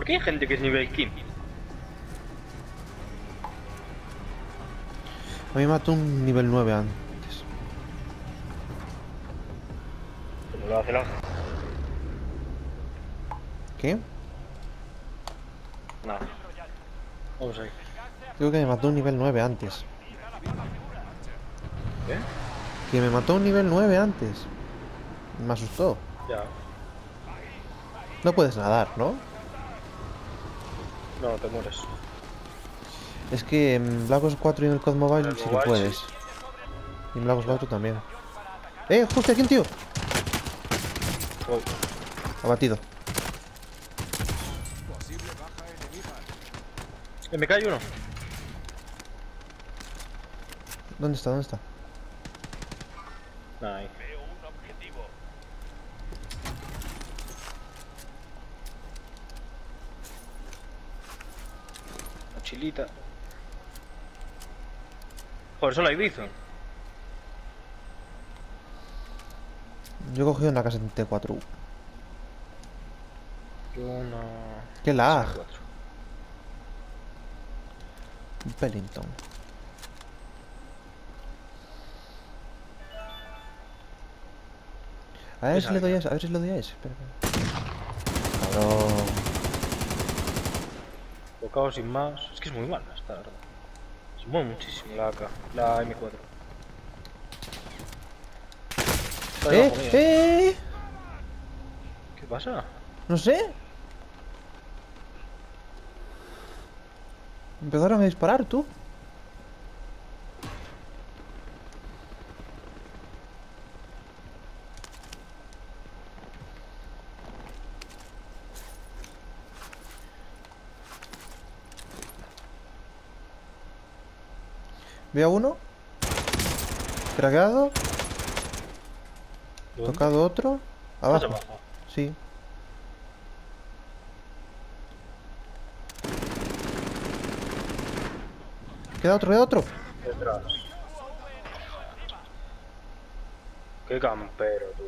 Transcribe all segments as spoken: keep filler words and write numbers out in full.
¿Por qué hay gente que es nivel quince? A mí me mató un nivel nueve antes. Como lo hace la... ¿Qué? Nada. Vamos ahí. Creo que me mató un nivel nueve antes. ¿Qué? Que me mató un nivel nueve antes. Me asustó. Ya. No puedes nadar, ¿no? No, te mueres. Es que en Black Ops cuatro y en el C O D Mobile En el sí que Mobile, puedes. sí. Y en Black Ops cuatro también. ¡Eh! ¡Justo aquí un tío! Voy. Abatido. Eh, me cae uno. ¿Dónde está? ¿Dónde está? Ahí. Mochilita. Joder, solo hay Bison. Yo he cogido una casa en T cuatro. Yo una... ¡Qué lag! cuatro. Un Pellington. A ver Es si le doy a alguien. ese, a ver si le doy a ese. Espera, espera. Cabrón. Bocado sin más. Es que es muy mala esta, verdad. Se mueve muchísimo la A K, la M cuatro. Está ¡Eh! debajo mío. ¡Eh! ¿Qué pasa? No sé. Empezaron a disparar, tú. Veo a uno. Craqueado. ¿Dónde? Tocado otro. ¿Estás Abajo. abajo? Sí. Queda otro, queda otro. Detrás. Qué campero, tú.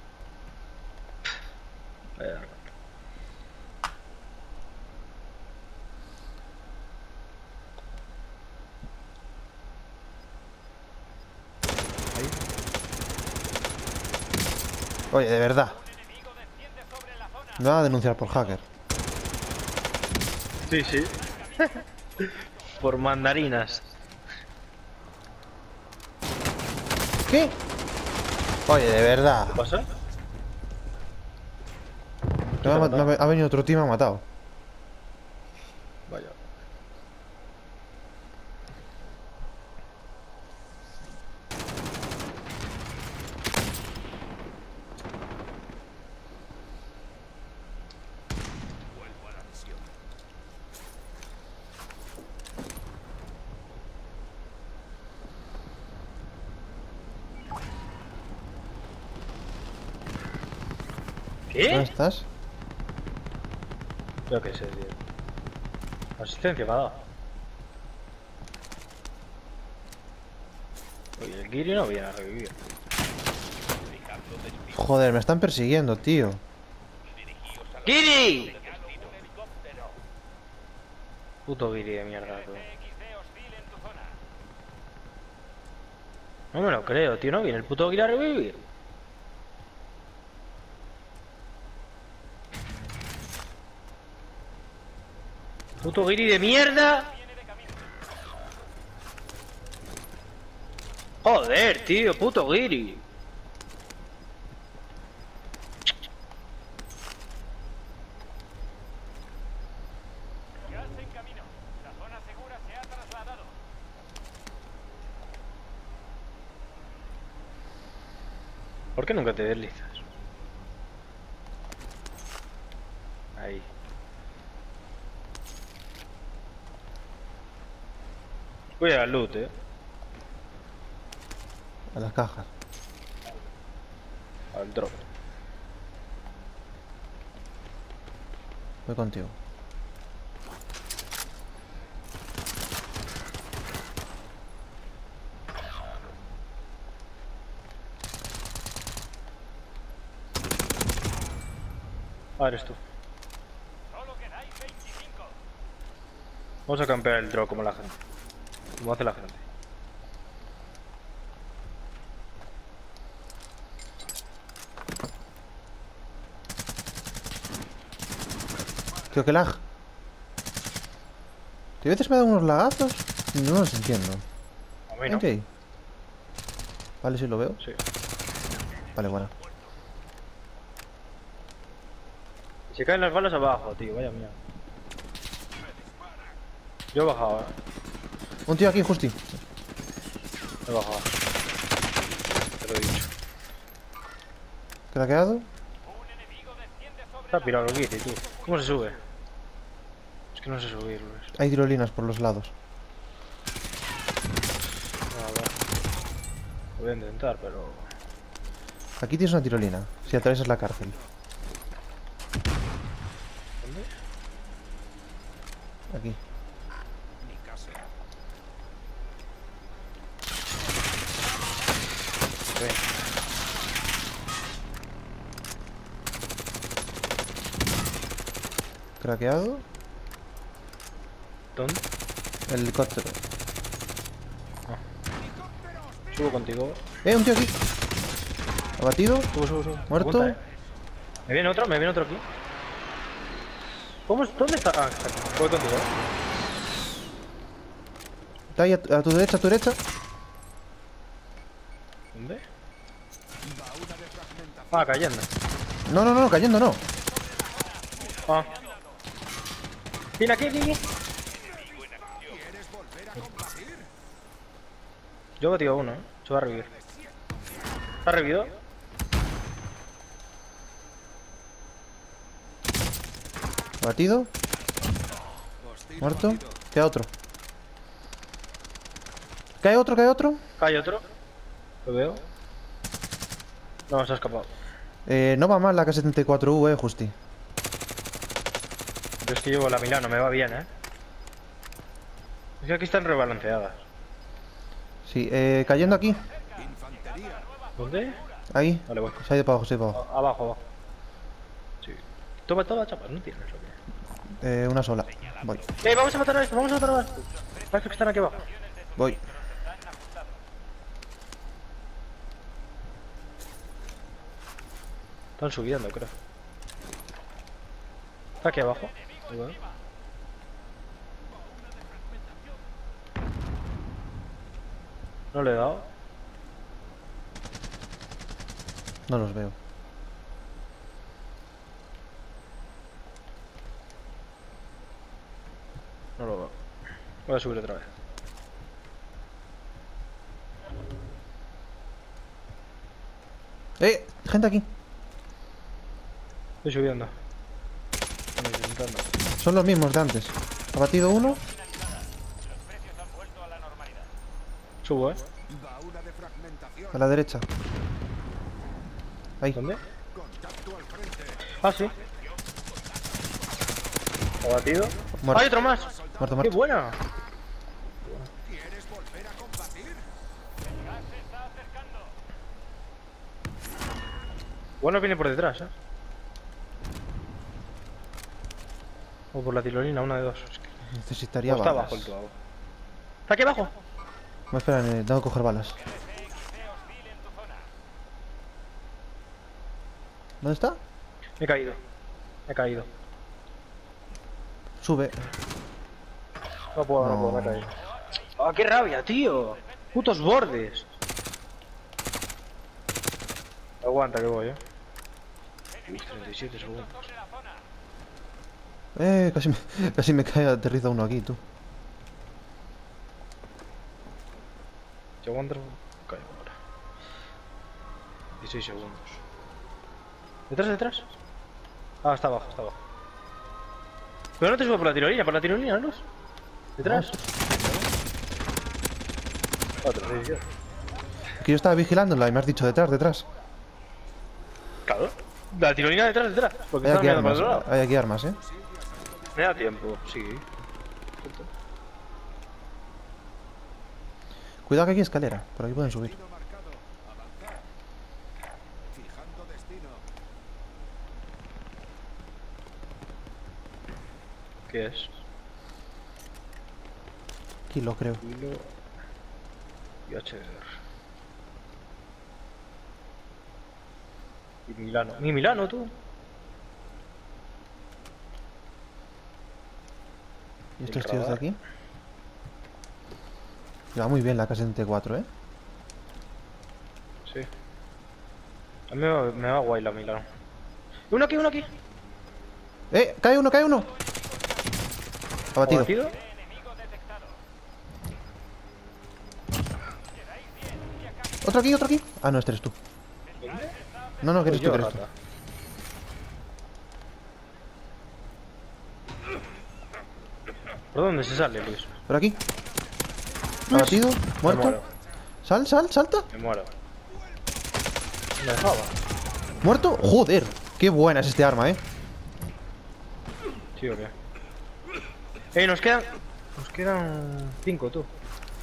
Vaya. Oye, de verdad. Me van a denunciar por hacker. Sí, sí. Por mandarinas. ¿Qué? Oye, de verdad. ¿Qué pasa? Me ha, ma- me ha- ha venido otro tío y me ha matado. Vaya. ¿Dónde ¿Qué? estás? Yo qué sé, tío. Asistencia me ha dado. Oye, el Kiri no viene a revivir. Joder, me están persiguiendo, tío. ¡Kiri! Puto Kiri de mierda, tú. No me lo creo, tío. No viene el puto Kiri a revivir. Puto Kiri de mierda. Joder, tío. Puto Kiri. ¿Por qué nunca te deslizas? Ahí. Voy al loot, eh. A las cajas. Al drop. Voy contigo. Ah, eres tú. Vamos a campear el draw como la gente. Como hace la gente. Tío, qué lag. Tío, a veces me dan unos lagazos y no los entiendo. A mí no. Ok. Vale, sí lo veo. Sí. Vale, bueno. Y se caen las balas abajo, tío. Vaya mierda. Yo he bajado, eh. Un tío aquí, Justi. He bajado. Te lo he dicho. Craqueado. Está pirado lo que hice, tú. ¿Cómo se sube? Es que no sé subir, Luis. Hay tirolinas por los lados. A ver. Lo voy a intentar, pero... Aquí tienes una tirolina. Si atraviesas la cárcel. ¿Dónde? Aquí. Ven. Craqueado. ¿Dónde? El helicóptero. Subo contigo. Eh, un tío aquí. Abatido. Subo, subo, subo. Muerto. Aguanta, eh. Me viene otro, me viene otro aquí. ¿Cómo es? ¿Dónde está? Ah, está aquí. Voy contigo, eh. Está ahí a tu, a tu derecha, a tu derecha. ¿Dónde? Ah, cayendo. No, no, no, no, cayendo no. Ah. Viene aquí, aquí, aquí. Yo he batido a uno, eh. Se va a revivir. ¿Está revivido? Abatido. Muerto. Queda otro. Cae otro, cae otro. Cae otro. Lo veo. No, se ha escapado. Eh, no va mal la K setenta y cuatro U, eh, Justi. Yo es que llevo la Milano, me va bien, eh. Es que aquí están rebalanceadas. Sí, eh, cayendo aquí. ¿Dónde? Ahí. Vale, voy. Se ha ido para abajo, se ha ido para abajo. A- Abajo, abajo. Sí. Toma, toma, chapas, no tienes, ¿o qué? Eh, una sola. Voy. ¡Eh, vamos a matar a esto! ¡Vamos a matar a esto! Parece que están aquí abajo. Voy. Están subiendo, creo. Está aquí abajo. Ahí va. No le he dado. No los veo. No lo veo. Voy a subir otra vez. ¡Eh! Gente aquí. Estoy subiendo. Estoy intentando. Son los mismos de antes. Abatido uno. Subo, eh. A la derecha. Ahí. ¿Dónde? Ah, sí. Abatido. Muerto. ¡Hay otro más! Muerto, ¡Qué muerto. buena! Bueno, viene por detrás, eh. O por la tirolina, una de dos. Es que... Necesitaría O está balas. abajo el tubo. ¿Está aquí abajo? No, espera, eh, tengo que coger balas. ¿Dónde está? Me he caído. Me he caído. Sube. No puedo, no, No. puedo, me he caído. ¡Ah, qué rabia, tío! ¡Putos bordes! Aguanta que voy, eh. Uy, treinta y siete segundos. Eh, casi me, casi me cae, aterriza uno aquí, tú. Si aguanto, caigo ahora. dieciséis segundos. ¿Detrás, detrás? Ah, está abajo, está abajo. Pero no te subo por la tirolina, por la tirolina, ¿no? ¿Detrás? Otro, sí, sí. Que yo estaba vigilándola y me has dicho detrás, detrás. Claro. La tirolina detrás, detrás. Porque Hay estaba aquí mirando para armas, el otro lado. hay aquí armas, eh. Me da tiempo, sí. Cuidado que aquí hay escalera, por aquí pueden subir. ¿Qué es? Kilo, creo. Kilo. Y H R. Y Milano. ¿Mi Milano, tú? ¿Y estos tíos de aquí? Va muy bien la K setenta y cuatro, ¿eh? Sí. A mí me va, me va guay la Milano. Uno aquí, uno aquí. ¡Eh! ¡Cae uno, cae uno! Abatido. ¿Abatido? Otro aquí, otro aquí. Ah, no, este eres tú. No, no, que eres Pues tú, yo, que eres tú. rata. ¿Por dónde se sale, Luis? Por aquí. Luis. Abatido. Me Muerto. muero. Sal, sal, salta. Me muero. Me dejaba. Muerto. Joder. Qué buena es este arma, eh. Sí, o qué. Eh, nos quedan. Nos quedan. Cinco, tú.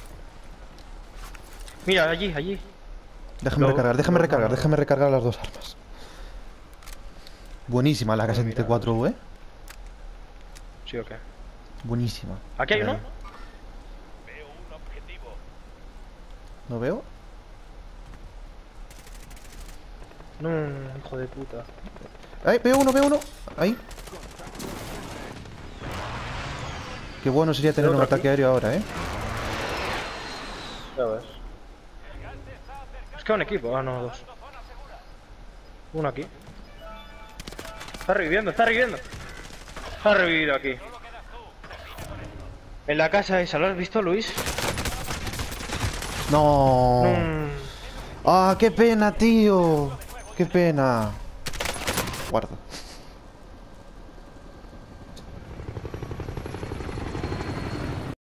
Mira, allí, allí. Déjame Lo- recargar, déjame lo- recargar, déjame recargar las dos armas. Buenísima la K setenta y cuatro U, eh. Sí, o qué. Buenísima. ¿Aquí hay uno? Eh, ¿No veo? No, hijo de puta. ¡Ay! Veo uno, veo uno. Ahí. Qué bueno sería tener un otro ataque aquí? aéreo ahora, eh. Ya ves. Es que un equipo, ah, no, dos. Uno aquí. Está reviviendo, está reviviendo. Ha revivido aquí. En la casa esa, ¿lo has visto, Luis? No. Mm, Ah, qué pena, tío. Qué pena. Guarda.